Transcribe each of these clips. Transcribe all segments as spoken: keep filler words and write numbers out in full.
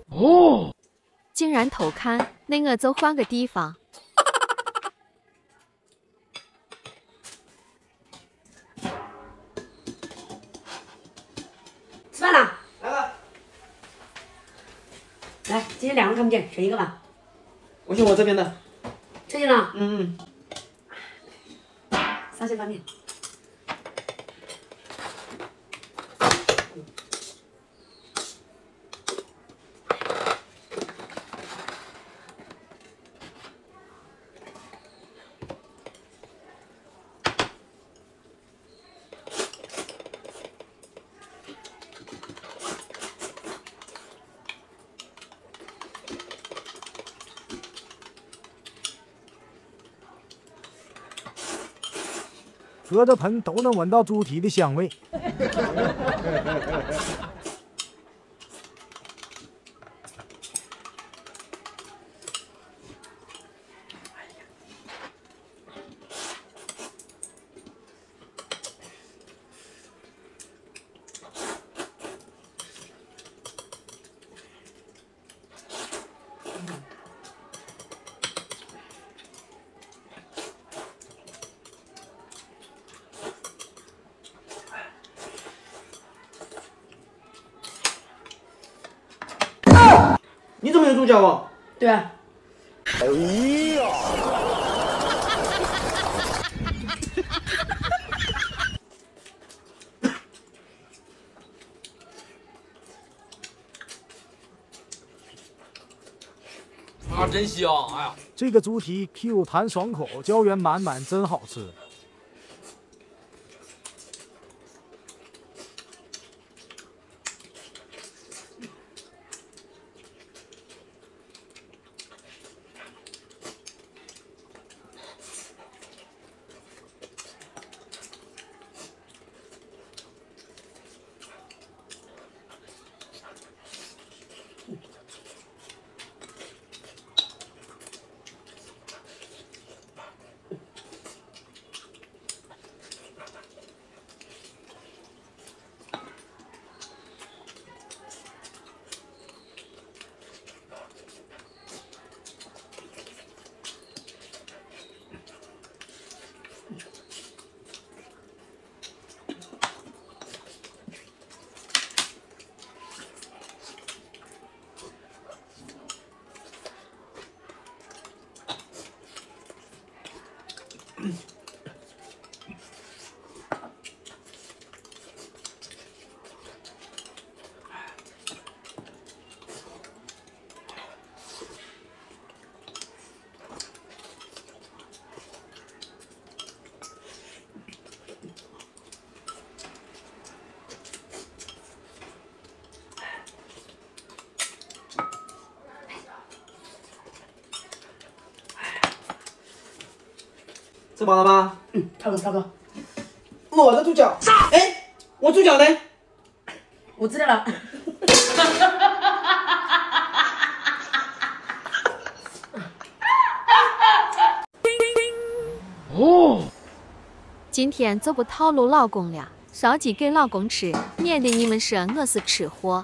哦，竟然偷看，那我就换个地方。 吃饭了，来吧。来，今天两个看不见，选一个吧。 我选我这边的。 确定了？ 嗯嗯。沙县方面。 隔着盆都能闻到猪蹄的香味。 你怎么有猪脚啊？ 对啊。 哎呀！ 啊，真香！哎呀， 这个猪蹄 Q 弹爽口，胶原满满，真好吃。 吃饱了吗？ 嗯，差不多差不多。 我的猪脚，哎，我猪脚呢？ 我知道了。 哦，今天就不套路老公了，烧鸡给老公吃，免得你们说我是吃货。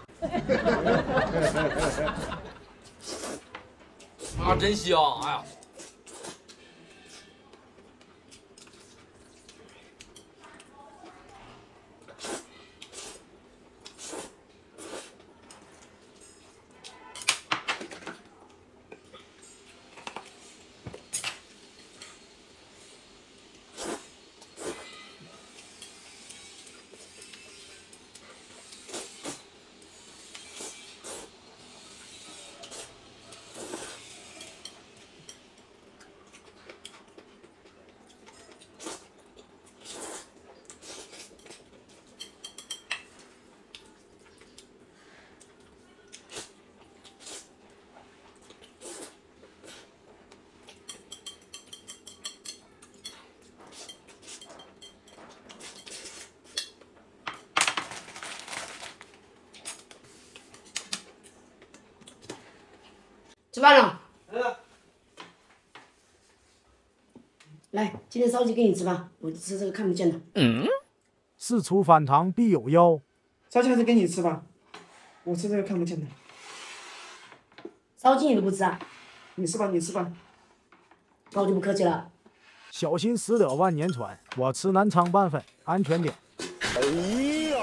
啊，真香！哎呀。 吃饭了。 来了。 来，今天烧鸡给你吃吧，我吃这个看不见的。 嗯。事出反常必有妖。 烧鸡还是给你吃吧，我吃这个看不见的。 烧鸡你都不吃啊？ 你吃吧，你吃吧。 那我就不客气了。 小心驶得万年船，我吃南昌拌粉，安全点。 哎呀！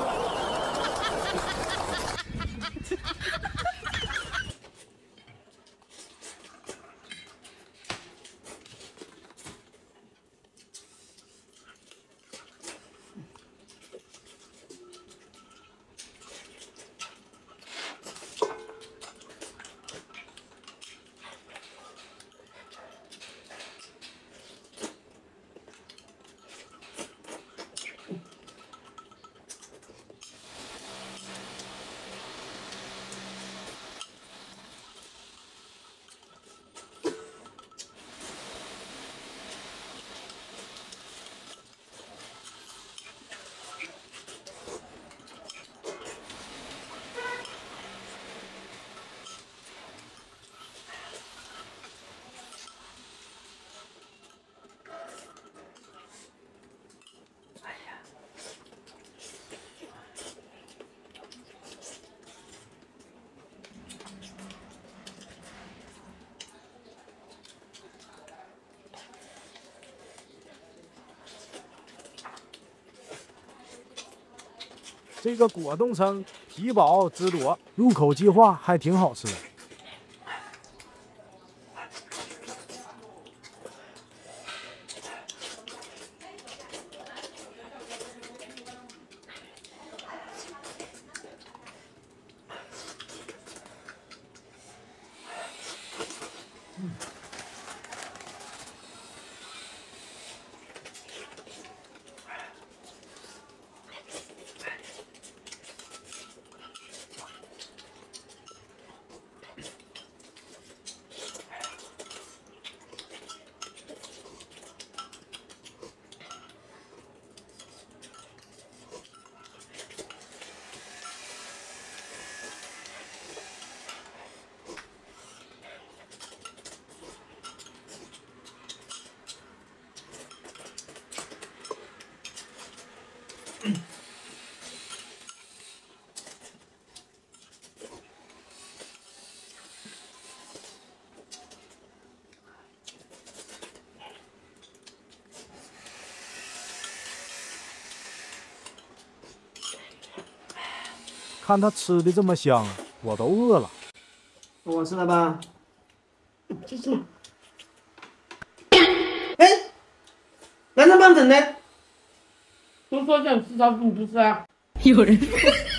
这个果冻生皮薄汁多，入口即化，还挺好吃的。看他吃的这么香，我都饿了。 我吃了吧？这是。哎，南昌拌粉呢？ 都说想吃烧鸡，你不吃啊？ 有人。